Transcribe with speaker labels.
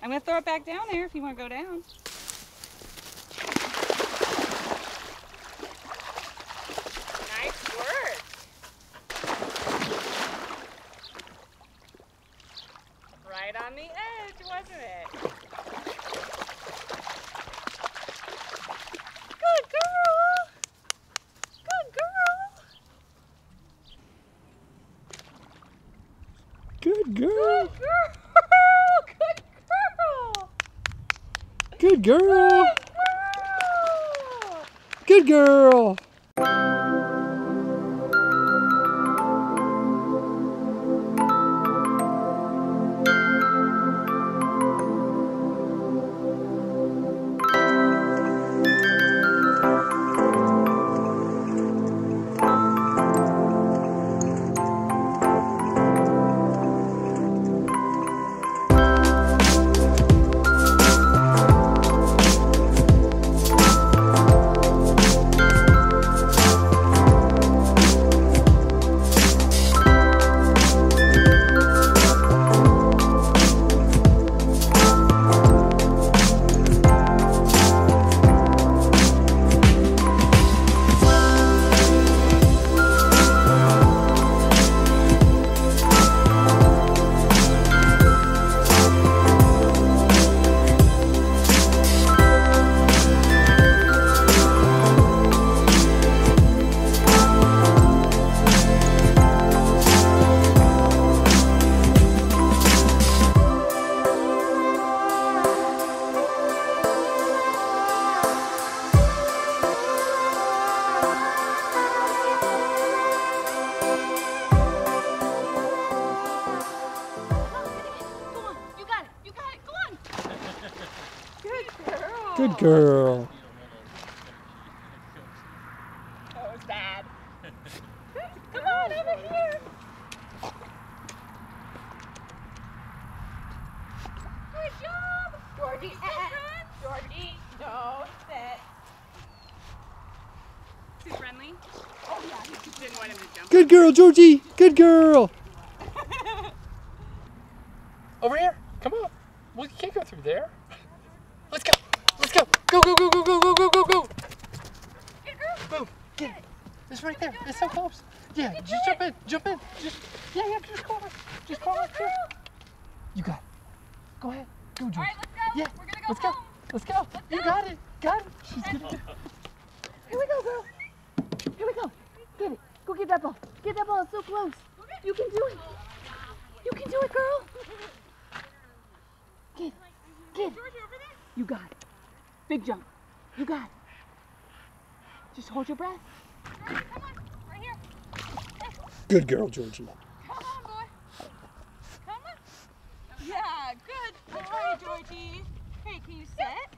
Speaker 1: I'm going to throw it back down there if you want to go down. Nice work. Right on the edge, wasn't it? Good girl. Good girl.
Speaker 2: Good girl.
Speaker 1: Good girl.
Speaker 2: Good girl. Good girl. Good girl.
Speaker 1: That was bad. Come on, over here. Good job. Georgie, Georgie, no, sit. Too friendly? Oh, yeah. He didn't want him to jump.
Speaker 2: Good girl, Georgie. Good girl. Over here. Come on. Well, you can't go through there. Let's go. Let's go. Go, go, go, go, go, go, go, go, go.
Speaker 1: Good girl.
Speaker 2: Boom. Get it. It's right there. It's so close. Yeah, just jump in. Jump in. Just, yeah, just call it. Just call it. You got it. Go ahead. Go, Georgie.
Speaker 1: All right, let's go.
Speaker 2: Yeah.
Speaker 1: We're going to go
Speaker 2: Let's
Speaker 1: home.
Speaker 2: go. Let's go. You got it. Got it. She's gonna do it. Here we go, girl. Here we go. Get it. Go get that ball. Get that ball. It's so close. You can do it. You can do it, girl. Get it. Get it. You got it. Big jump. You got it. Just hold your breath.
Speaker 1: Come on. Right here.
Speaker 2: Good girl, Georgie.
Speaker 1: Come on, boy. Come on. Yeah, good boy, Georgie. Hey, can you sit?